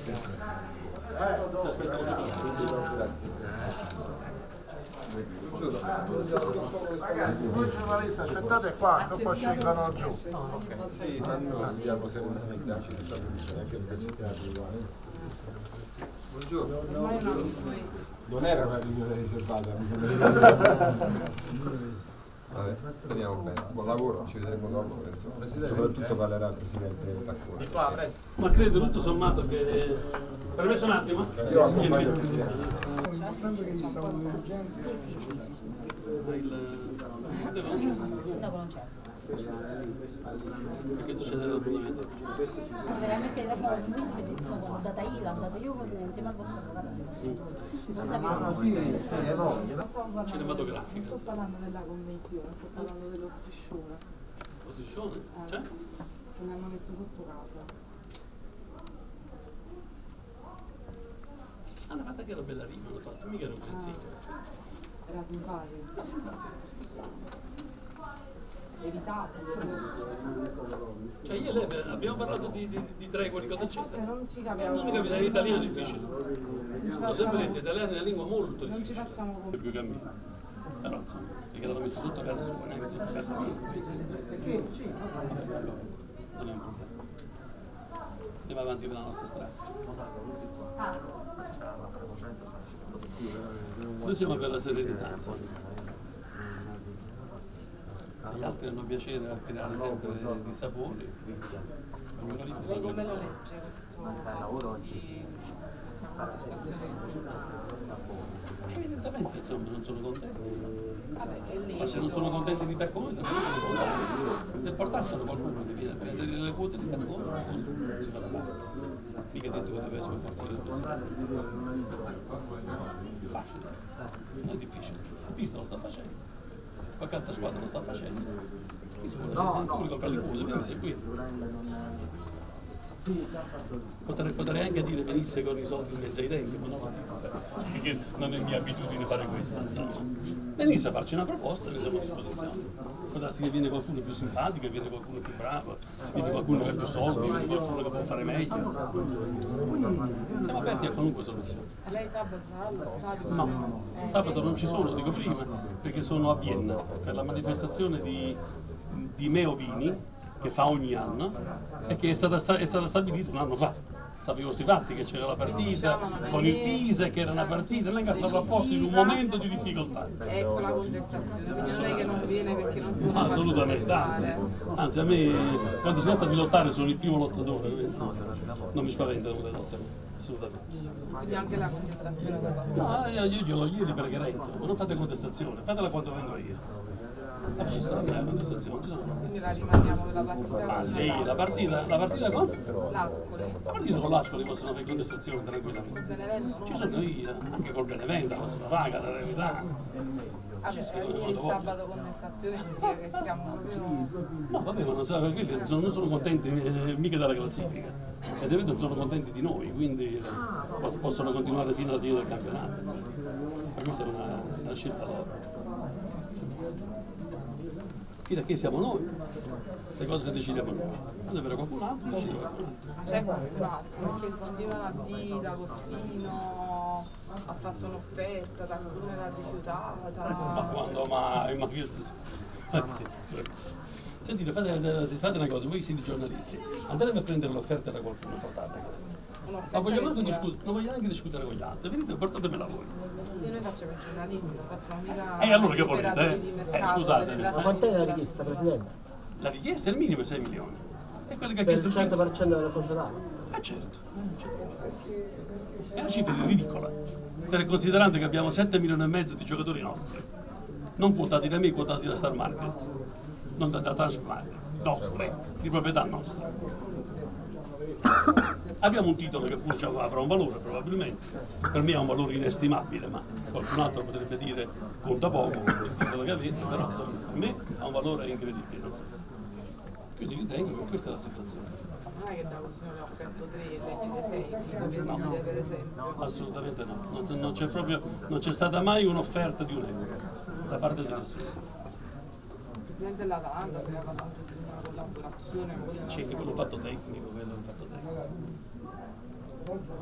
Voi giornalisti aspettate qua, che poi ci vanno giù. Sì, ma noi abbiamo seriamente anche l'università di Buongiorno. Non era una riunione riservata, mi sembra. Vabbè, speriamo bene. Buon lavoro, ci vedremo dopo. Soprattutto parlerà il Presidente Taccone. Ma credo tutto sommato che... Permesso un attimo? Io accompagno il Sì. Il sindaco non c'è. Che succede dall'ordinamento? Veramente la favola di bellissimo, quando andata io, l'ho andato io insieme al vostro avvocato. Non sapevo. Cinematografica. Sto parlando della convenzione, sto parlando dello striscione. Lo striscione? Cioè? Che mi hanno messo sotto casa. Hanno fatto che era bella rima, hanno fatto, mica era un fezzino. Era simpatico. Evitabile. Cioè io e lei abbiamo parlato di tregua, di cosa Forse c'è. non ci capiamo. Non capita, in italiano è difficile. Ho sempre detto, italiano è una lingua molto Non ci difficile. facciamo È più cammino. Però insomma, perché l'hanno messo sotto casa sua, neanche sotto casa mia. perché sì. Non è un problema. Andiamo avanti per la nostra strada. Noi siamo per la serenità, insomma. Se gli altri hanno piacere a creare sempre dissapori, Lei come lo legge questa contestazione? evidentemente insomma non sono contenti. Vabbè, è Ma lecito. se non sono contenti di Taccone, se portassero qualcuno che viene a prendere le quote di Taccone, si fa da parte. Mica detto che deve essere forza del Presidente. Facile, non è difficile. La pista lo sta facendo. Qualche altra squadra lo sta facendo. Chi si vuole comprare le quote, venisse qui. Potrei anche dire venisse con i soldi in mezzo ai denti, ma no, perché non è mia abitudine fare questo, insomma. Venisse a farci una proposta e ne siamo a disposizione. Può darsi che viene qualcuno più simpatico, viene qualcuno più bravo, viene qualcuno che ha più soldi, viene qualcuno che può fare meglio. Siamo aperti a qualunque soluzione. Lei sabato sarà allo stadio? No, sabato non ci sono, dico prima, perché sono a Vienna per la manifestazione di Meo Vini, che fa ogni anno e che è stata stabilita un anno fa. Sapevo questi fatti che c'era la partita con il Pisa, che era una partita, non è che ha fatto apposta in un momento di difficoltà. Ecco la contestazione, quindi non è che non viene perché non si può Assolutamente, anzi a me quando si tratta di lottare sono il primo lottatore, quindi non mi spaventano le lotte, assolutamente. Quindi anche la contestazione per la No, io li pregherei, insomma, non fate contestazione, fatela quando vengo io. Ma ci sono le contestazioni, ci sono. Quindi la rimaniamo per la partita Ah con sì, la partita con? l'Ascoli. La partita con l'Ascoli possono fare contestazioni tranquillamente. Benevento no? Ci sono io, anche col Benevento, possono fare, la Serenità. Vabbè, il sabato contestazione significa che stiamo proprio... No, vabbè, ma non so, quelli non sono contenti mica della classifica. E non sono contenti di noi, quindi possono continuare fino alla fine del campionato. Insomma. Ma questa è una scelta loro. Fino a che siamo noi, le cose che decidiamo noi. Quando avere qualcun altro, decide qualcun altro. Ma c'è qualcun altro? Perché continuano a dire D'Agostino ha fatto un'offerta, Taccone l'ha rifiutata. Ma quando mai? Ma che... Sentite, fate una cosa, voi siete giornalisti, andate a prendere l'offerta da qualcuno, portatela. Ma vogliamo anche non vogliamo anche discutere con gli altri, venite, portatemela voi. E noi facciamo i giornalisti, non facciamo mica... E allora che volete? operatori di mercato, Scusate. delle Ma quant'è la richiesta, Presidente? La richiesta è il minimo 6 milioni. È quella che ha Per chiesto il il 100% della società? certo. È una cifra ridicola, considerando che abbiamo 7 milioni e mezzo di giocatori nostri, non quotati da me, quotati da Star Market, non da Transfer Market, nostre, di proprietà nostra. Abbiamo un titolo che pure avrà un valore probabilmente, per me ha un valore inestimabile, ma qualcun altro potrebbe dire conta poco il titolo che avete, però insomma, per me ha un valore incredibile. Non so. Quindi ritengo che questa è la situazione. Non è che D'Agostino le ha offerto 3 e lei chiede 6, come dire per esempio. Assolutamente no, non c'è stata mai un'offerta di un euro da parte di nessuno. Il Presidente dell'Atalanta si aveva parlato di una collaborazione. C'è quello fatto tecnico, quello fatto tecnico.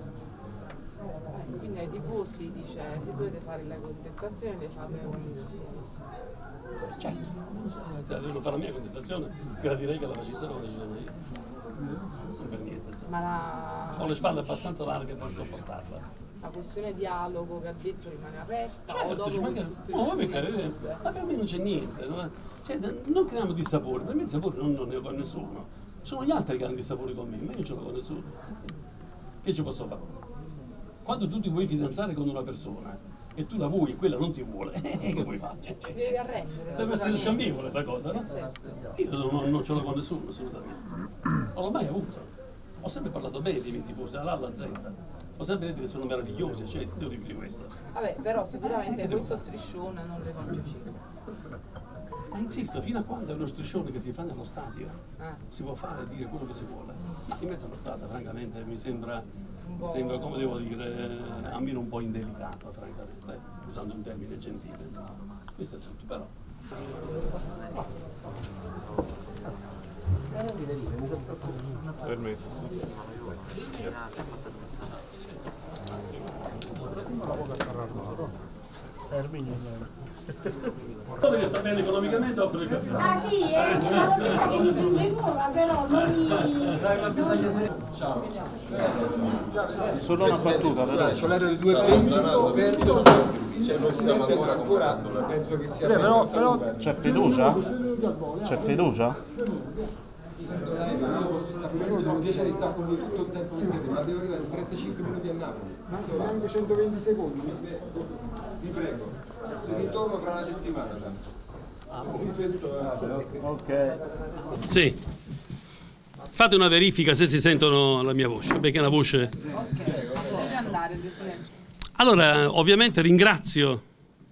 dice se dovete fare la contestazione le fate ogni giorno. Certo, devo fare la mia contestazione, gradirei che la facessero come decisione io. Non per niente. Ma Ho le spalle abbastanza larghe per sopportarla. la questione dialogo che ha detto rimane aperta o Certo, dopo ci questo manca... striscione per me non c'è niente, no? Cioè, non creiamo dissapori, per me dissapori non ne ho con nessuno. Sono gli altri che hanno dissapori con me, ma io non ce l'ho con nessuno. Che ci posso fare? Quando tu ti vuoi fidanzare con una persona e tu la vuoi e quella non ti vuole, che vuoi fare? devi arrendere. Deve essere scambievole la cosa, no? Certo. Io non ce l'ho con nessuno, assolutamente. Non l'ho mai avuto. Ho sempre parlato bene dei miei tifosi, dall'A alla Z. Ho sempre detto che sono meravigliosi, cioè, devo dire questo. Vabbè, però sicuramente questo striscione non le fa piacere. Ma insisto, fino a quando è uno striscione che si fa nello stadio, si può fare e dire quello che si vuole. Ma in mezzo alla strada, francamente, mi sembra, come devo dire, almeno un po' indelicato, francamente, usando un termine gentile. Questo è tutto, però. Permesso. Quello che sta bene economicamente offre il caffè. Ah sì, è una notizia che mi giunge nuova, però Solo una battuta, però. C'è l'area di 2,20 perdo, c'è il presidente ancora, penso che sia abbastanza lunga. C'è fiducia? C'è fiducia? Io posso stare qui, ho il piacere di stare con voi tutto il tempo che siete, ma devo arrivare in 35 minuti a Napoli. Neanche 120 secondi. Vi prego, ritorno fra una settimana tanto. Ok. Sì. Fate una verifica se si sentono la mia voce, perché è una voce... Deve andare, Presidente. Allora, ovviamente ringrazio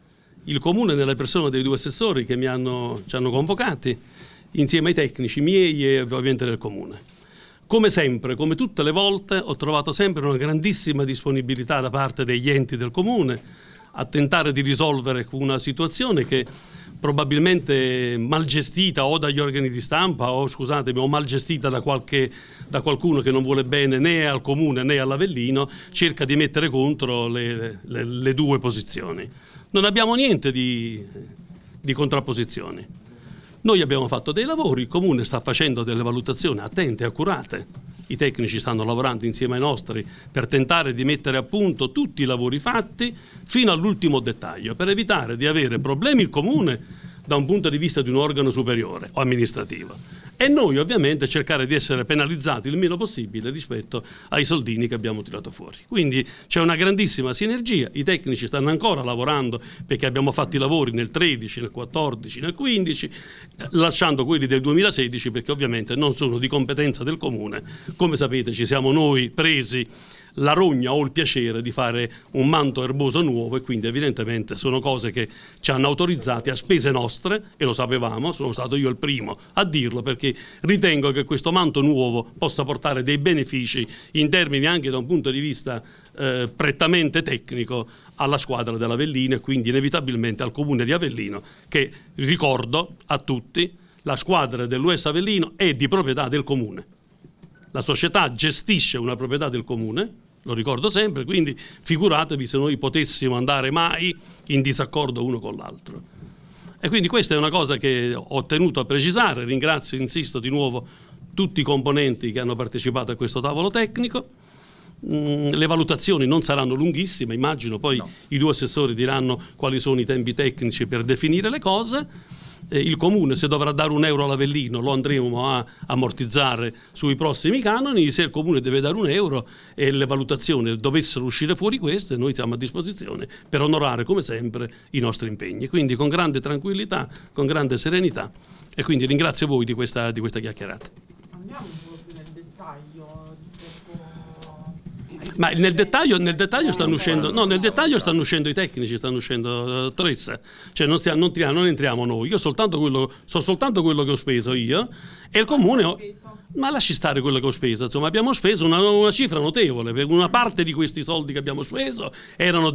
il Comune nella persona dei due assessori che ci hanno convocati, insieme ai tecnici miei e ovviamente del Comune. Come sempre, come tutte le volte, ho trovato sempre una grandissima disponibilità da parte degli enti del Comune a tentare di risolvere una situazione che probabilmente mal gestita o dagli organi di stampa o, scusatemi, o mal gestita da qualcuno che non vuole bene né al Comune né all'Avellino, cerca di mettere contro le due posizioni. Non abbiamo niente di contrapposizioni. Noi abbiamo fatto dei lavori, il Comune sta facendo delle valutazioni attente e accurate, i tecnici stanno lavorando insieme ai nostri per tentare di mettere a punto tutti i lavori fatti fino all'ultimo dettaglio, per evitare di avere problemi il Comune da un punto di vista di un organo superiore o amministrativo. E noi ovviamente cercare di essere penalizzati il meno possibile rispetto ai soldini che abbiamo tirato fuori. Quindi c'è una grandissima sinergia, i tecnici stanno ancora lavorando perché abbiamo fatto i lavori nel 13, nel 14, nel 15, lasciando quelli del 2016 perché ovviamente non sono di competenza del Comune. Come sapete ci siamo noi presi la rogna o il piacere di fare un manto erboso nuovo e quindi evidentemente sono cose che ci hanno autorizzati a spese nostre e lo sapevamo, sono stato io il primo a dirlo perché ritengo che questo manto nuovo possa portare dei benefici in termini anche da un punto di vista prettamente tecnico alla squadra dell'Avellino e quindi inevitabilmente al Comune di Avellino che, ricordo a tutti, la squadra dell'US Avellino è di proprietà del Comune. La società gestisce una proprietà del Comune, lo ricordo sempre, quindi figuratevi se noi potessimo andare mai in disaccordo uno con l'altro. E quindi questa è una cosa che ho tenuto a precisare, ringrazio, insisto di nuovo, tutti i componenti che hanno partecipato a questo tavolo tecnico. Le valutazioni non saranno lunghissime, immagino poi i due assessori diranno quali sono i tempi tecnici per definire le cose. Il Comune se dovrà dare €1 all'Avellino lo andremo a ammortizzare sui prossimi canoni, se il Comune deve dare €1 e le valutazioni dovessero uscire fuori queste, noi siamo a disposizione per onorare come sempre i nostri impegni, quindi con grande tranquillità, con grande serenità e quindi ringrazio voi di questa chiacchierata. Andiamo un po' più nel dettaglio rispetto... Ma nel dettaglio stanno uscendo, no, nel dettaglio stanno uscendo i tecnici, stanno uscendo Tressa, cioè non entriamo noi, io so soltanto quello che ho speso io e il Comune, ma lasci stare quello che ho speso, insomma abbiamo speso una cifra notevole, perché una parte di questi soldi che abbiamo speso erano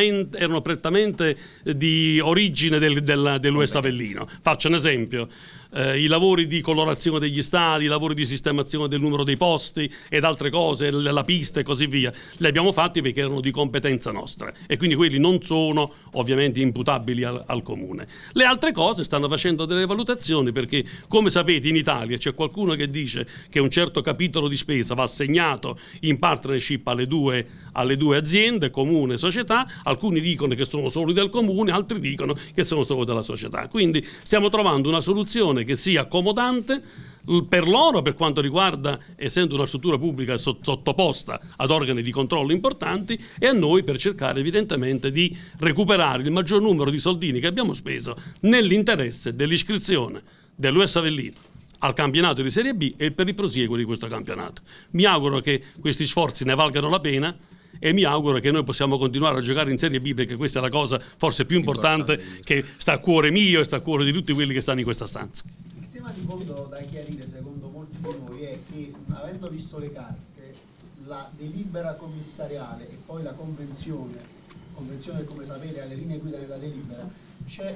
prettamente di origine dell'US Avellino. Faccio un esempio. i lavori di colorazione degli stadi, i lavori di sistemazione del numero dei posti ed altre cose, la pista e così via, li abbiamo fatti perché erano di competenza nostra e quindi quelli non sono ovviamente imputabili al comune. Le altre cose stanno facendo delle valutazioni perché, come sapete, in Italia c'è qualcuno che dice che un certo capitolo di spesa va assegnato in partnership alle due aziende, comune e società. Alcuni dicono che sono solo del comune, altri dicono che sono solo della società. Quindi stiamo trovando una soluzione che sia accomodante per loro per quanto riguarda, essendo una struttura pubblica sottoposta ad organi di controllo importanti, e a noi per cercare evidentemente di recuperare il maggior numero di soldini che abbiamo speso nell'interesse dell'iscrizione dell'US Avellino al campionato di Serie B e per il prosieguo di questo campionato. Mi auguro che questi sforzi ne valgano la pena e mi auguro che noi possiamo continuare a giocare in Serie B, perché questa è la cosa forse più importante che sta a cuore mio e sta a cuore di tutti quelli che stanno in questa stanza. Il tema di fondo da chiarire secondo molti di noi è che, avendo visto le carte, la delibera commissariale e poi la convenzione come sapete ha le linee guida della delibera, c'è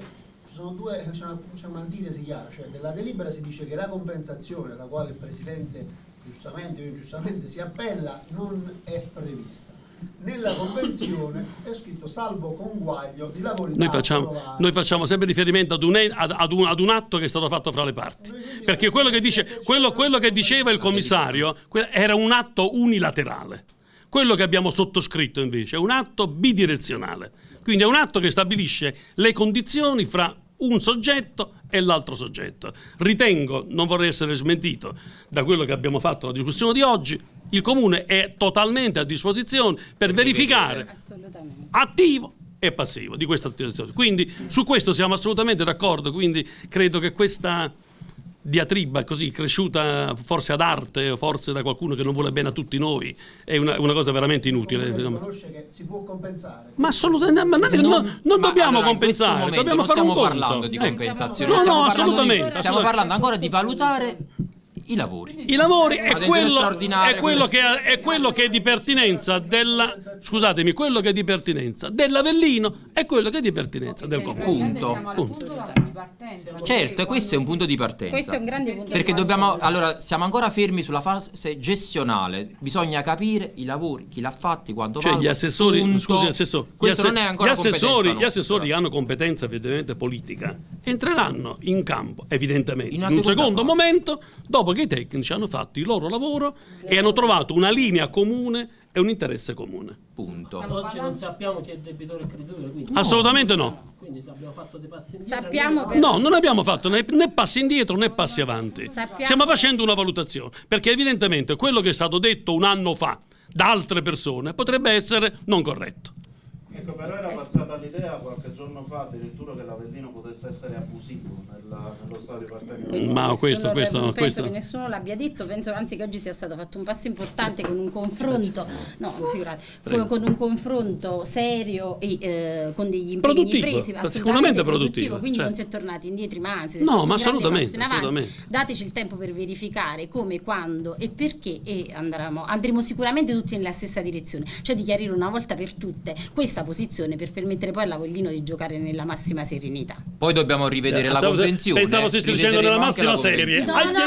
un'antitesi chiara, cioè della delibera si dice che la compensazione alla quale il Presidente giustamente o ingiustamente si appella non è prevista. Nella convenzione è scritto salvo conguaglio di lavori noi facciamo sempre riferimento ad un atto che è stato fatto fra le parti, perché quello che diceva il commissario era un atto unilaterale. Quello che abbiamo sottoscritto invece è un atto bidirezionale, quindi è un atto che stabilisce le condizioni fra un soggetto e l'altro soggetto. Ritengo, non vorrei essere smentito da quello che abbiamo fatto alla discussione di oggi, il Comune è totalmente a disposizione per verificare attivo e passivo di questa attività. Quindi su questo siamo assolutamente d'accordo, quindi credo che questa diatriba così cresciuta forse ad arte o forse da qualcuno che non vuole bene a tutti noi è una cosa veramente inutile. Riconosce che si può compensare. Ma assolutamente, non dobbiamo compensare, dobbiamo fare un conto. Non stiamo parlando di compensazione, assolutamente. Stiamo parlando ancora di valutare i lavori è quello che è di pertinenza quello che è di pertinenza dell'Avellino e quello che è di pertinenza del comune. Punto. Certo, e questo è un punto di partenza. Questo è un grande punto perché allora siamo ancora fermi sulla fase gestionale. Bisogna capire i lavori, chi l'ha fatti, quanto vale. Gli assessori, questo non è ancora gli assessori hanno competenza evidentemente politica, entreranno in campo evidentemente in un secondo momento, dopo che i tecnici hanno fatto il loro lavoro e hanno trovato una linea comune e un interesse comune. Punto. Oggi non sappiamo chi è debitore e creditore, quindi assolutamente no. Quindi abbiamo fatto dei passi indietro. No, non abbiamo fatto né passi indietro né passi avanti. Stiamo facendo una valutazione, perché evidentemente quello che è stato detto un anno fa da altre persone potrebbe essere non corretto. Ecco, però era passata l'idea qualche giorno fa addirittura che l'Avellino potesse essere abusivo nello stadio di partenza. Ma non penso che nessuno l'abbia detto, penso anzi che oggi sia stato fatto un passo importante con un confronto, con un confronto serio e con degli impegni presi, sicuramente produttivo, quindi certo. Non si è tornati indietro, ma anzi ma assolutamente. Dateci il tempo per verificare come, quando e perché e andremo sicuramente tutti nella stessa direzione, cioè di chiarire una volta per tutte questa posizione per permettere poi all'Avellino di giocare nella massima serenità. Poi dobbiamo rivedere la convenzione. Pensavo stessi dicendo nella massima serie.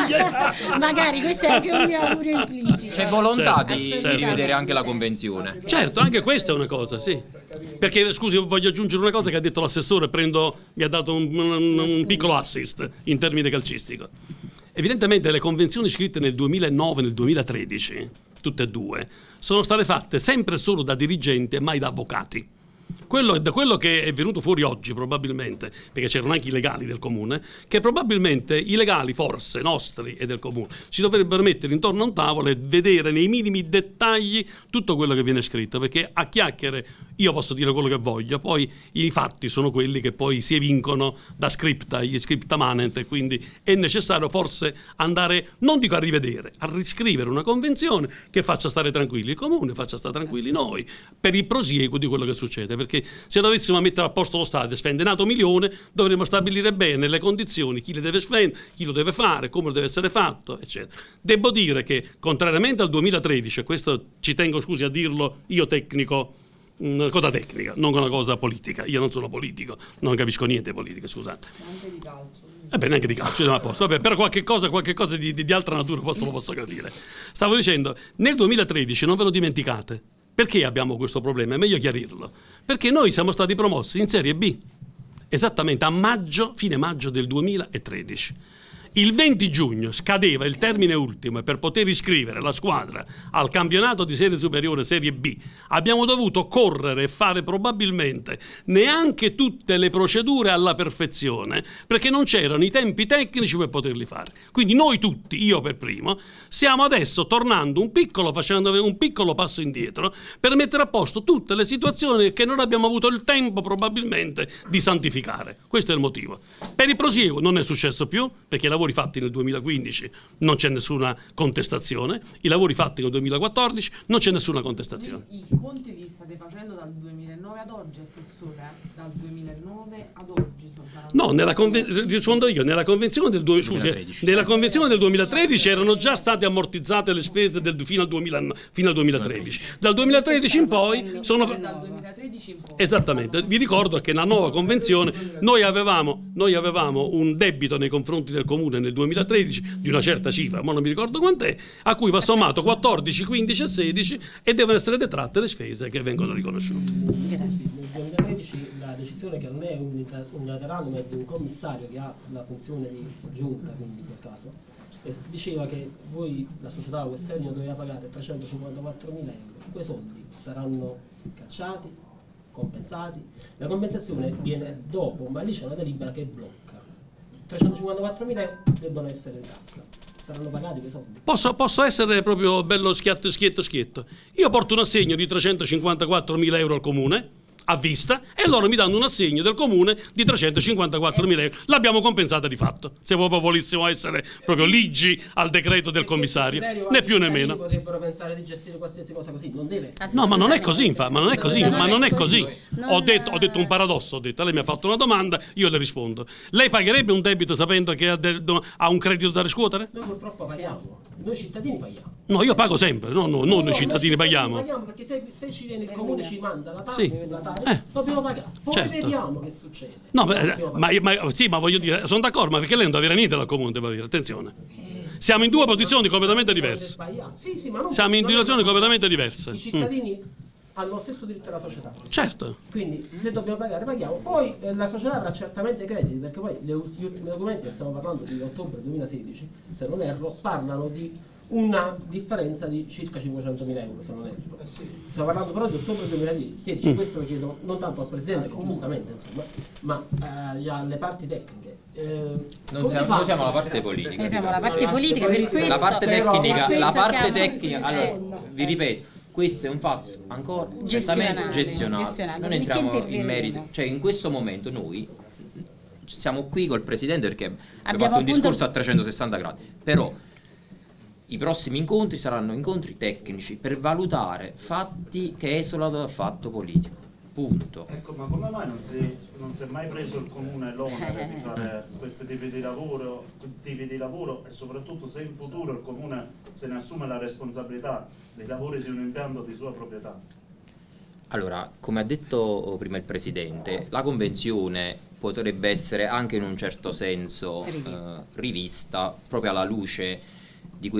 Magari questo è anche un mio augurio implicito. C'è volontà di rivedere anche la convenzione. Certo, anche questa è una cosa, sì. Perché, scusi, voglio aggiungere una cosa che ha detto l'assessore, mi ha dato un piccolo assist in termine calcistico. Evidentemente le convenzioni scritte nel 2009 e nel 2013, tutte e due, sono state fatte sempre solo da dirigenti e mai da avvocati. Quello che è venuto fuori oggi probabilmente, perché c'erano anche i legali del comune, che probabilmente i legali forse nostri e del comune si dovrebbero mettere intorno a un tavolo e vedere nei minimi dettagli tutto quello che viene scritto, perché a chiacchiere io posso dire quello che voglio, poi i fatti sono quelli che poi si evincono da scripta, gli scripta manent, e quindi è necessario forse andare, non dico a rivedere, a riscrivere una convenzione che faccia stare tranquilli il comune, faccia stare tranquilli noi per il prosieguo di quello che succede, perché se dovessimo mettere a posto lo stadio spendenato milione, dovremmo stabilire bene le condizioni, chi le deve spendere, chi lo deve fare, come deve essere fatto, eccetera. Devo dire che contrariamente al 2013, questo ci tengo a dirlo io tecnico una cosa tecnica, non una cosa politica. Io non sono politico, non capisco niente di politica, scusate. Anche di calcio. Neanche di calcio, siamo a posto. Vabbè, però qualche cosa di altra natura lo posso capire. Stavo dicendo, nel 2013, non ve lo dimenticate, perché abbiamo questo problema? È meglio chiarirlo. Perché noi siamo stati promossi in Serie B, esattamente a maggio, fine maggio del 2013. Il 20 giugno scadeva il termine ultimo per poter iscrivere la squadra al campionato di serie superiore Serie B. Abbiamo dovuto correre e fare probabilmente neanche tutte le procedure alla perfezione perché non c'erano i tempi tecnici per poterli fare. Quindi noi tutti, io per primo, stiamo adesso tornando facendo un piccolo passo indietro per mettere a posto tutte le situazioni che non abbiamo avuto il tempo probabilmente di santificare. Questo è il motivo. Per il prosieguo non è successo più perché i lavori fatti nel 2015 non c'è nessuna contestazione, i lavori fatti nel 2014 non c'è nessuna contestazione. I conti li state facendo dal 2009 ad oggi, Assessore? Dal 2009 ad oggi No, rispondo io, nella convenzione del 2013 erano già state ammortizzate le spese fino al 2013. Dal 2013 in poi sono... Dal 2013 in poi. Esattamente, vi ricordo che nella nuova convenzione noi avevamo un debito nei confronti del comune nel 2013 di una certa cifra, ma non mi ricordo quant'è, a cui va sommato 14, 15 e 16 e devono essere detratte le spese che vengono riconosciute. Nel 2013 la decisione, che non è unilaterale ma è di un commissario che ha la funzione di giunta, quindi in quel caso, diceva che voi, la società Westernio, doveva pagare 354.000 euro. Quei soldi saranno cacciati, compensati. La compensazione viene dopo, ma lì c'è una delibera che blocca. 354.000 euro debbono essere in cassa. Saranno pagati quei soldi. Posso essere proprio bello schietto. Io porto un assegno di 354.000 euro al comune a vista e loro mi danno un assegno del comune di 354.000 euro. L'abbiamo compensata di fatto, se proprio volessimo essere proprio ligi al decreto del commissario, né più né meno. Potrebbero pensare di gestire qualsiasi cosa così, non deve essere. No, ma non è così, ma non è così. Ho detto un paradosso, lei mi ha fatto una domanda, io le rispondo. Lei pagherebbe un debito sapendo che ha un credito da riscuotere? Noi purtroppo paghiamo, noi cittadini paghiamo. No, io pago sempre, non noi cittadini paghiamo. Paghiamo perché se ci viene il comune ci manda la tassa, Sì. la dobbiamo pagare. Poi Certo. vediamo che succede. No, ma voglio dire, sono d'accordo, ma perché lei non deve avere niente dal comune, deve avere, attenzione. Siamo in due posizioni completamente diverse. Sì, ma non Siamo in situazioni completamente diverse. I cittadini hanno lo stesso diritto alla società. Certo. Quindi se dobbiamo pagare, paghiamo. Poi la società avrà certamente crediti, perché poi gli ultimi documenti, che stiamo parlando di ottobre 2016, se non erro, parlano di una differenza di circa 500.000 euro, se non erro. Stiamo parlando però di ottobre 2016, questo lo chiedo non tanto al Presidente, che giustamente, insomma, ma alle parti tecniche. Noi siamo la parte politica. Noi siamo la parte politica, per questo La parte tecnica, allora, siamo- vi ripeto, questo è un fatto ancora Gestionale. gestionale. Non Quindi che entriamo in interverremo? merito, cioè in questo momento noi siamo qui col Presidente perché abbiamo fatto un appunto- discorso a 360 gradi, però i prossimi incontri saranno incontri tecnici per valutare fatti che esulano dal fatto politico. Punto. Ecco, ma come mai non si è mai preso il comune l'onere di fare questi tipi di lavoro e soprattutto se in futuro il comune se ne assume la responsabilità dei lavori di un impianto di sua proprietà? Allora, come ha detto prima il Presidente, la convenzione potrebbe essere anche in un certo senso rivista proprio alla luce di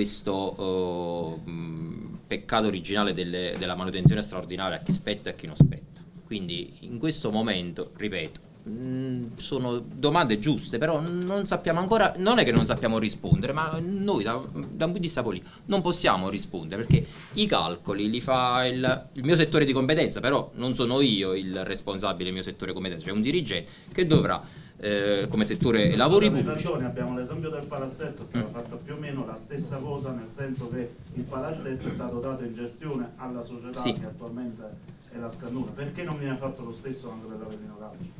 questo peccato originale della manutenzione straordinaria, a chi spetta e a chi non spetta. Quindi in questo momento, ripeto, sono domande giuste, però non sappiamo ancora, non è che non sappiamo rispondere, ma noi da un punto di vista politico non possiamo rispondere perché i calcoli li fa il mio settore di competenza, però non sono io il responsabile del mio settore di competenza, c'è un dirigente che dovrà come settore lavori pubblici. Abbiamo l'esempio del palazzetto, è stata fatta più o meno la stessa cosa, nel senso che il palazzetto è stato dato in gestione alla società che attualmente è la Scandura. Perché non viene fatto lo stesso anche per l'Avellino Calcio?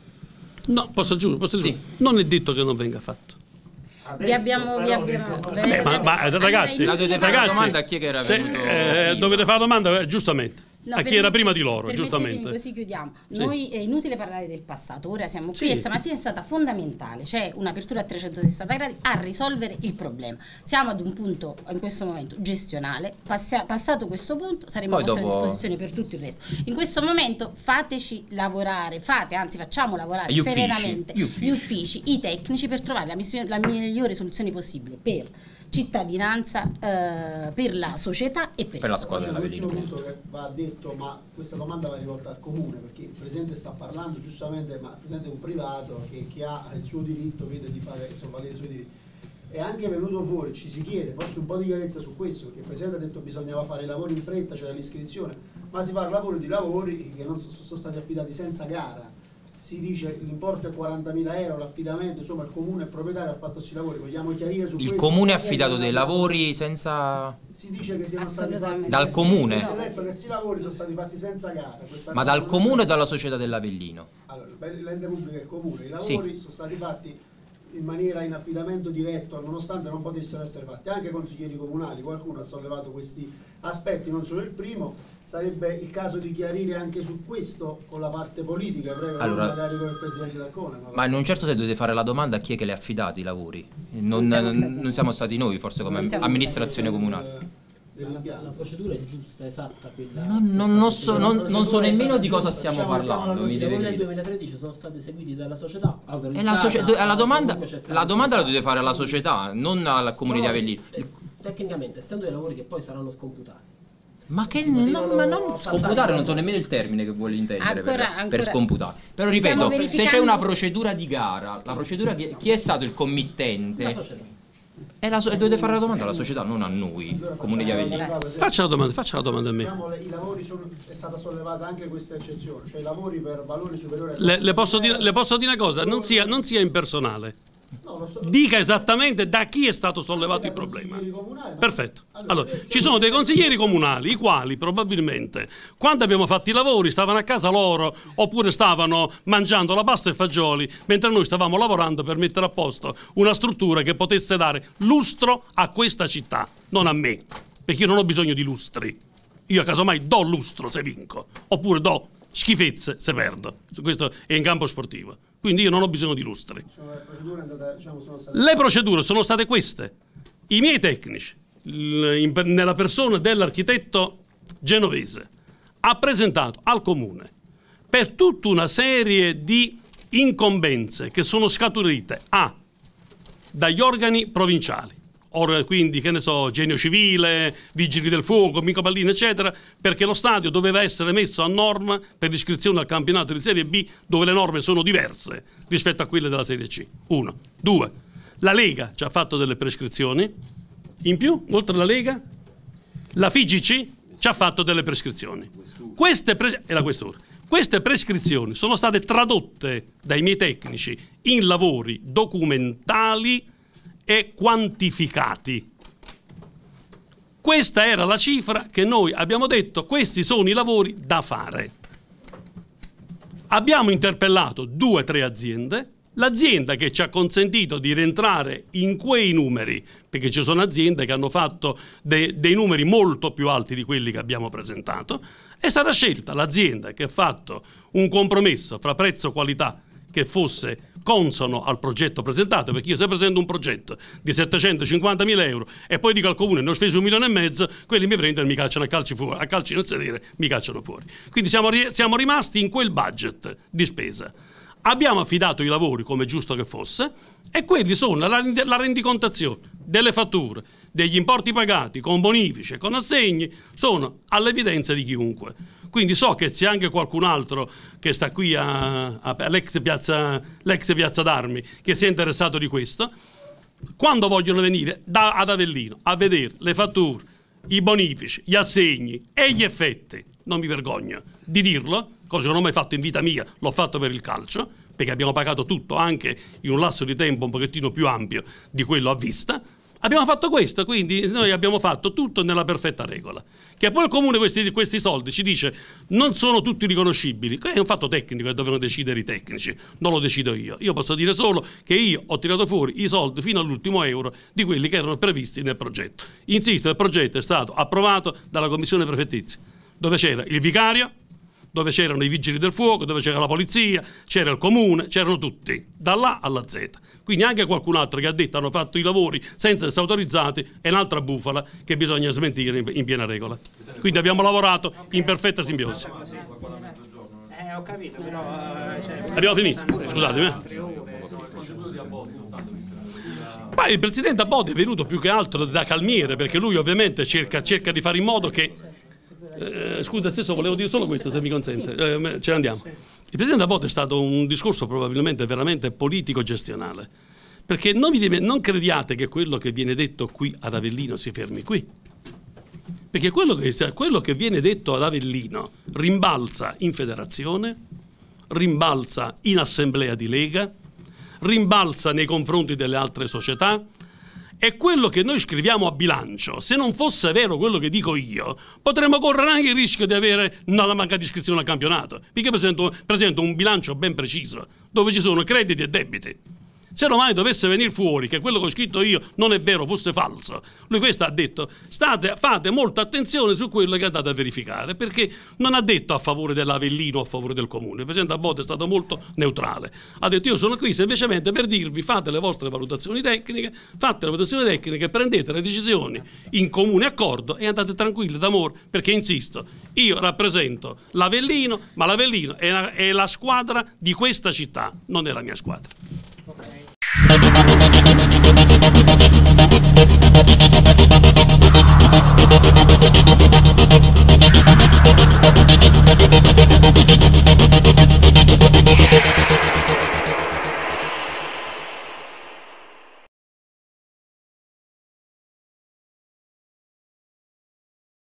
No, posso aggiungere. Sì. Non è detto che non venga fatto. Vi abbiamo ragazzi, la dovete fare la domanda a chi che era venuto dovete fare la domanda giustamente. No, a chi era prima di loro, giustamente. Così chiudiamo. Sì. Noi è inutile parlare del passato, ora siamo qui Sì. e stamattina è stata fondamentale, c'è un'apertura a 360 gradi a risolvere il problema. Siamo ad un punto in questo momento gestionale, passato questo punto saremo a vostra disposizione per tutto il resto. In questo momento fateci lavorare, facciamo lavorare serenamente gli uffici, i tecnici per trovare la migliore soluzione possibile per cittadinanza, per la società e per la squadra dell'Avellino. Un punto che va detto, ma questa domanda va rivolta al comune, perché il presidente sta parlando giustamente, ma il presidente è un privato che ha il suo diritto, vede di fare valere i suoi diritti. È anche venuto fuori, ci si chiede forse un po' di chiarezza su questo, perché il presidente ha detto che bisognava fare i lavori in fretta, c'era l'iscrizione, ma si parla pure di lavori che non sono stati affidati senza gara. Si dice l'importo è 40.000 euro, l'affidamento, insomma il comune proprietario ha fatto questi lavori, vogliamo chiarire su questo? Il comune ha affidato dei lavori senza... Si dice che siano stati fatti... Dal comune? Si è letto che questi lavori sono stati fatti senza gara. Ma dal comune o dalla società dell'Avellino? Allora, l'ente pubblico è il comune, i lavori sono stati fatti in maniera in affidamento diretto, nonostante non potessero essere fatti. Anche consiglieri comunali, qualcuno ha sollevato questi aspetti, non solo il primo. Sarebbe il caso di chiarire anche su questo con la parte politica, prego, allora, magari con il presidente D'Ancona. Ma in un certo senso dovete fare la domanda a chi è che le ha affidati i lavori. Non siamo stati noi, forse come amministrazione comunale. La procedura è giusta, esatta, quella. Non so nemmeno di cosa stiamo parlando. I lavori del 2013 sono stati eseguiti dalla società. E la domanda la dovete fare alla società, non al comune di Avellino. Tecnicamente, essendo dei lavori che poi saranno scomputati. Ma non scomputare non so nemmeno il termine che vuole intendere per scomputare. Però ripeto, se c'è una procedura di gara, la procedura chi è stato il committente? La società. Dovete fare la domanda alla società, non a noi, comune di Avellino. Faccia la domanda a me. I lavori è stata sollevata anche questa eccezione, cioè i lavori per valori superiori Le posso dire una cosa, non sia impersonale. Dica esattamente da chi è stato sollevato il problema. Perfetto. Allora, ci sono dei consiglieri comunali i quali probabilmente quando abbiamo fatto i lavori stavano a casa loro oppure stavano mangiando la pasta e fagioli mentre noi stavamo lavorando per mettere a posto una struttura che potesse dare lustro a questa città, non a me, perché io non ho bisogno di lustri. Io casomai do lustro se vinco oppure do schifezze se perdo. Questo è in campo sportivo. Quindi io non ho bisogno di lustri. Le procedure sono state queste. I miei tecnici, nella persona dell'architetto genovese, ha presentato al comune per tutta una serie di incombenze che sono scaturite dagli organi provinciali. Quindi, che ne so, Genio Civile, Vigili del Fuoco, Mico Pallino, eccetera, perché lo stadio doveva essere messo a norma per l'iscrizione al campionato di Serie B, dove le norme sono diverse rispetto a quelle della Serie C. 1. 2. La Lega ci ha fatto delle prescrizioni. In più, oltre alla Lega, la FIGC ci ha fatto delle prescrizioni. Queste prescrizioni sono state tradotte dai miei tecnici in lavori documentali e quantificati. Questa era la cifra che noi abbiamo detto, questi sono i lavori da fare. Abbiamo interpellato 2 o 3 aziende, l'azienda che ci ha consentito di rientrare in quei numeri, perché ci sono aziende che hanno fatto dei numeri molto più alti di quelli che abbiamo presentato, è stata scelta l'azienda che ha fatto un compromesso fra prezzo e qualità che fosse consono al progetto presentato, perché io se presento un progetto di 750.000 euro e poi dico al comune ne ho speso 1,5 milioni, quelli mi prendono e mi cacciano a calci nel sedere, mi cacciano fuori. Quindi siamo rimasti in quel budget di spesa. Abbiamo affidato i lavori come giusto che fosse e quelli sono la rendicontazione delle fatture, degli importi pagati con bonifici e con assegni, sono all'evidenza di chiunque. Quindi so che c'è anche qualcun altro che sta qui all'ex piazza d'Armi che si è interessato di questo. Quando vogliono venire ad Avellino a vedere le fatture, i bonifici, gli assegni e gli effetti, non mi vergogno di dirlo, cosa che non ho mai fatto in vita mia, l'ho fatto per il calcio, perché abbiamo pagato tutto anche in un lasso di tempo un pochettino più ampio di quello a vista. Abbiamo fatto questo, quindi noi abbiamo fatto tutto nella perfetta regola. Che poi il comune questi soldi ci dice non sono tutti riconoscibili, è un fatto tecnico che devono decidere i tecnici, non lo decido io. Io posso dire solo che io ho tirato fuori i soldi fino all'ultimo euro di quelli che erano previsti nel progetto. Insisto, il progetto è stato approvato dalla commissione prefettizia. dove c'era il vicario, dove c'erano i vigili del fuoco, dove c'era la polizia, c'era il comune, c'erano tutti, dall'A alla Z. Quindi anche qualcun altro che ha detto hanno fatto i lavori senza essere autorizzati è un'altra bufala che bisogna smentire in piena regola. Quindi abbiamo lavorato in perfetta simbiosi. Ho capito, però... Abbiamo finito, scusatemi. Ma il presidente Abodi è venuto più che altro da calmiere, perché lui ovviamente cerca di fare in modo che... scusa, stesso volevo dire solo questo, se mi consente. Ce ne andiamo. Il presidente Abodi è stato un discorso probabilmente veramente politico-gestionale, perché non crediate che quello che viene detto qui ad Avellino si fermi qui, perché quello che viene detto ad Avellino rimbalza in federazione, rimbalza in assemblea di Lega, rimbalza nei confronti delle altre società. E quello che noi scriviamo a bilancio, se non fosse vero quello che dico io, potremmo correre anche il rischio di avere una mancata iscrizione al campionato, perché presento un bilancio ben preciso, dove ci sono crediti e debiti. Se non mai dovesse venire fuori che quello che ho scritto io non è vero, fosse falso, lui questo ha detto, fate molta attenzione su quello che andate a verificare, perché non ha detto a favore dell'Avellino o a favore del comune. Il presidente Abodi è stato molto neutrale, ha detto io sono qui semplicemente per dirvi fate le vostre valutazioni tecniche, prendete le decisioni in comune accordo e andate tranquilli d'amore, perché insisto, io rappresento l'Avellino, ma l'Avellino è la squadra di questa città, non è la mia squadra.